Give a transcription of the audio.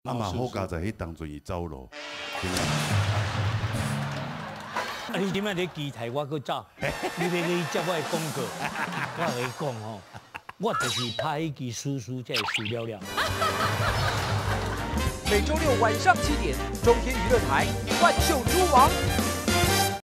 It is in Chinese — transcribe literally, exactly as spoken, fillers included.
啊嘛好佳在迄当阵伊走路。 啊！你点解你期待我去走？你要去接我的广告，我跟你讲吼，我就是拍迄支叔叔才会输了了。 每周六晚上七点，中天娱乐台《万秀珠王》。